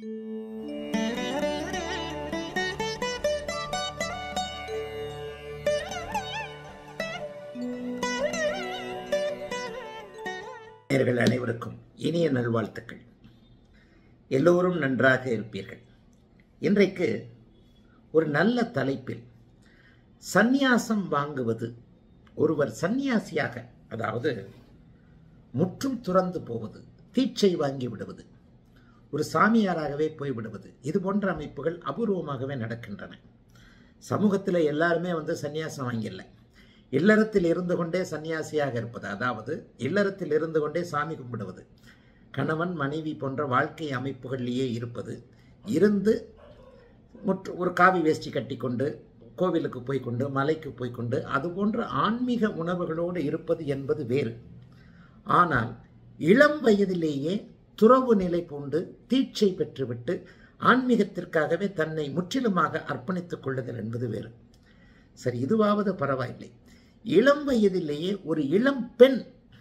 நேயர்கள் அனைவருக்கும் இனிய நல்வாழ்த்துக்கள். எல்லோரும் நன்றாக இருப்பீர்கள். இன்றைக்கு ஒரு நல்ல தலைப்பில் சந்நியாசம் வாங்குவது, ஒருவர் சந்நியாசியாக, அதாவது முற்றும் துறந்து போவது, தீட்சை வாங்கி விடுவது, ஒரு சாமியாராகவே போய்விடுவது, இது போன்ற அமைப்புகள் அபூர்வமாகவே நடக்கின்றன. சமூகத்தில் எல்லாருமே சந்நியாசம் வாங்கிடல. இல்லறத்தில் இருந்து கொண்டே சன்னியாசியாக இருப்பது, அதாவது இல்லறத்தில் இருந்து கொண்டே சாமி கும்பிடுவது, கணவன் மனைவி போன்ற வாழ்க்கை அமைப்புகளிலேயே இருப்பது, இருந்து ஒரு காவி வேஷ்டி கட்டி கொண்டு கோவிலுக்கு போய்கொண்டு மலைக்கு போய்கொண்டு அது போன்ற ஆன்மீக உணவுகளோடு இருப்பது என்பது வேறு. ஆனால் இளம் வயதிலேயே துறவு நிலை பூண்டு தீட்சை பெற்றுவிட்டு ஆன்மீகத்திற்காகவே தன்னை முற்றிலுமாக அர்ப்பணித்துக் கொள்ளுதல் என்பது வேறு. சரி, இதுவாவது பரவாயில்லை. இளம் வயதிலேயே ஒரு இளம் பெண்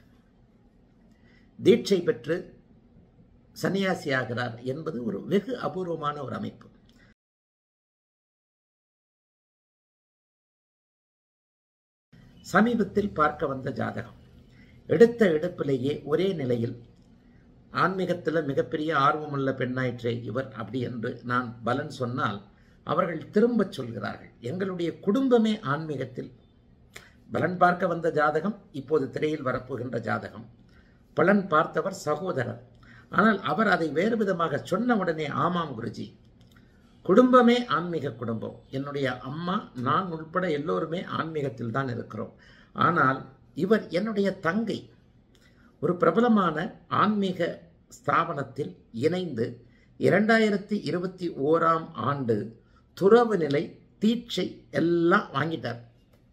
தீட்சை பெற்று சன்னியாசி ஆகிறார் என்பது ஒரு வெகு அபூர்வமான ஒரு அமைப்பு. சமீபத்தில் பார்க்க வந்த ஜாதகம், எடுத்த எடுப்பிலேயே ஒரே நிலையில் ஆன்மீகத்தில் மிகப்பெரிய ஆர்வமுள்ள பெண்ணாயிற்றே இவர் அப்படி என்று நான் பலன் சொன்னால் அவர்கள் திரும்ப சொல்கிறார்கள், எங்களுடைய குடும்பமே ஆன்மீகத்தில். பலன் பார்க்க வந்த ஜாதகம் இப்போது திரையில் வரப்போகின்ற ஜாதகம். பலன் பார்த்தவர் சகோதரர். ஆனால் அவர் அதை வேறு விதமாக சொன்ன உடனே, ஆமாம் குருஜி, குடும்பமே ஆன்மீக குடும்பம், என்னுடைய அம்மா நான் உட்பட எல்லோருமே ஆன்மீகத்தில் தான் இருக்கிறோம். ஆனால் இவர் என்னுடைய தங்கை ஒரு பிரபலமான ஆன்மீக ஸ்தாபனத்தில் இணைந்து 2021ஆம் ஆண்டு துறவு நிலை தீட்சை எல்லாம் வாங்கிட்டார்.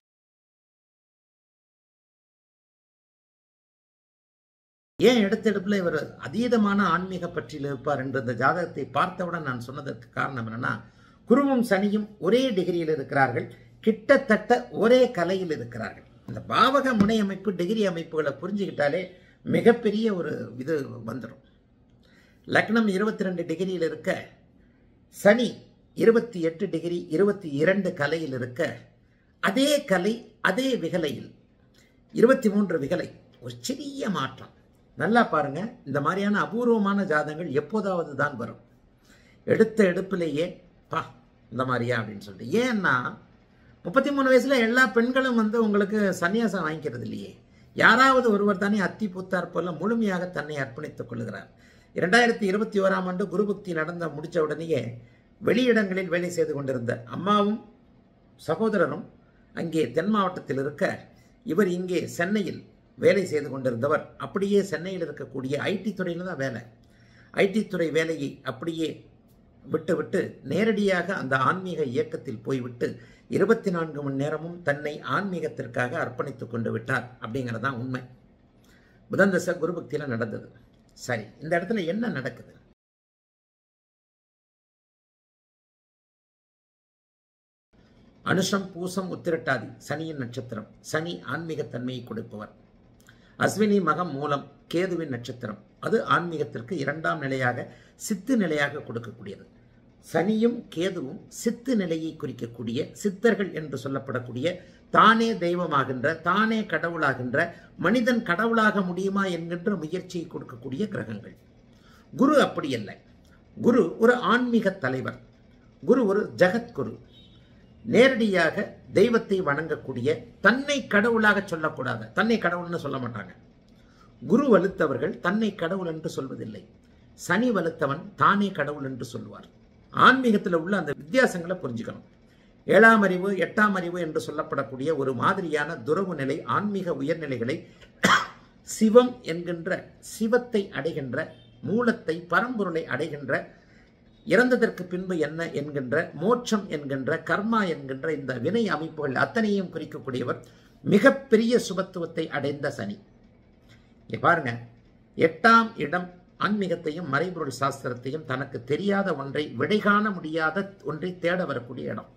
ஏன் எடுத்தெடுப்பில் இவர் அதீதமான ஆன்மீக பற்றியில் இருப்பார் என்று இந்த ஜாதகத்தை பார்த்தவுடன் நான் சொன்னதற்கு காரணம் என்னன்னா, குருவும் சனியும் ஒரே டிகிரியில் இருக்கிறார்கள், கிட்டத்தட்ட ஒரே கலையில் இருக்கிறார்கள். இந்த பாவக முனை அமைப்பு டிகிரி அமைப்புகளை புரிஞ்சுக்கிட்டாலே மிகப்பெரிய ஒரு இது வந்துடும். லக்னம் 22 டிகிரியில் இருக்க, சனி 28 டிகிரி 22 கலையில் இருக்க, அதே கலை அதே விகலையில் 23 விகலை, ஒரு சிறிய மாற்றம். நல்லா பாருங்க, இந்த மாதிரியான அபூர்வமான ஜாதகங்கள் எப்போதாவது தான் வரும். எடுத்த எடுப்பிலேயே பா இந்த மாதிரியா அப்படின்னு சொல்லிட்டு. ஏன்னா 33 வயசுல எல்லா பெண்களும் உங்களுக்கு சன்னியாசம் வாங்கிக்கிறது இல்லையே. யாராவது ஒருவர் தானே அத்தி பூத்தார் போல முழுமையாக தன்னை அர்ப்பணித்துக் கொள்கிறார். 2021ஆம் ஆண்டு குருபக்தி முடிச்ச உடனேயே வெளியிடங்களில் வேலை செய்து கொண்டிருந்த அம்மாவும் சகோதரரும் அங்கே தென் மாவட்டத்தில் இருக்க, இவர் இங்கே சென்னையில் வேலை செய்து கொண்டிருந்தவர். அப்படியே சென்னையில் இருக்கக்கூடிய ஐடி துறையில் தான் வேலை. ஐடி துறை வேலையை அப்படியே விட்டுவிட்டு நேரடியாக அந்த ஆன்மீக இயக்கத்தில் போய்விட்டு 24 மணி நேரமும் தன்னை ஆன்மீகத்திற்காக அர்ப்பணித்துக் கொண்டு விட்டார். அப்படிங்கிறதான் உண்மை. புதன் தசை குருபக்தியில் நடந்தது. சரி, இந்த இடத்துல என்ன நடக்குது? அனுஷம் பூசம் உத்திரட்டாதி சனியின் நட்சத்திரம். சனி ஆன்மீகத்தன்மையை கொடுப்பவர். அஸ்வினி மகம் மூலம் கேதுவின் நட்சத்திரம். அது ஆன்மீகத்திற்கு 2ஆம் நிலையாக சித்து நிலையாக கொடுக்கக்கூடியது. சனியும் கேதுவும் சித்து நிலையை குறிக்கக்கூடிய, சித்தர்கள் என்று சொல்லப்படக்கூடிய, தானே தெய்வமாகின்ற, தானே கடவுளாகின்ற, மனிதன் கடவுளாக முடியுமா என்கின்ற முயற்சியை கொடுக்கக்கூடிய கிரகங்கள். குரு அப்படி அல்ல. குரு ஒரு ஆன்மீக தலைவர். குரு ஒரு ஜகத்குரு. நேரடியாக தெய்வத்தை வணங்கக்கூடிய, தன்னை கடவுளாக சொல்லக்கூடாது. தன்னை கடவுள்னு சொல்ல மாட்டாங்க. குரு வலுத்தவர்கள் தன்னை கடவுள் என்று சொல்வதில்லை. சனி வலுத்தவன் தானே கடவுள் என்று சொல்வார். ஆன்மீகத்தில் உள்ள அந்த வித்தியாசங்களை புரிஞ்சுக்கணும். 7ஆம் அறிவு 8ஆம் அறிவு என்று சொல்லப்படக்கூடிய ஒரு மாதிரியான துறவு நிலை, ஆன்மீக உயர்நிலைகளை சிவம் என்கின்ற, சிவத்தை அடைகின்ற, மூலத்தை பரம்பொருளை அடைகின்ற, இறந்ததற்கு பின்பு என்ன என்கின்ற, மோட்சம் என்கின்ற, கர்மா என்கின்ற இந்த வினை அமைப்புகள் அத்தனையும் குறிக்கக்கூடியவர். மிகப்பெரிய சுபத்துவத்தை அடைந்த சனி. இங்க பாருங்க, 8ஆம் இடம் ஆன்மீகத்தையும் மறைபொருள் சாஸ்திரத்தையும், தனக்கு தெரியாத ஒன்றை, விடை காண முடியாத ஒன்றை தேட வரக்கூடிய இடம்.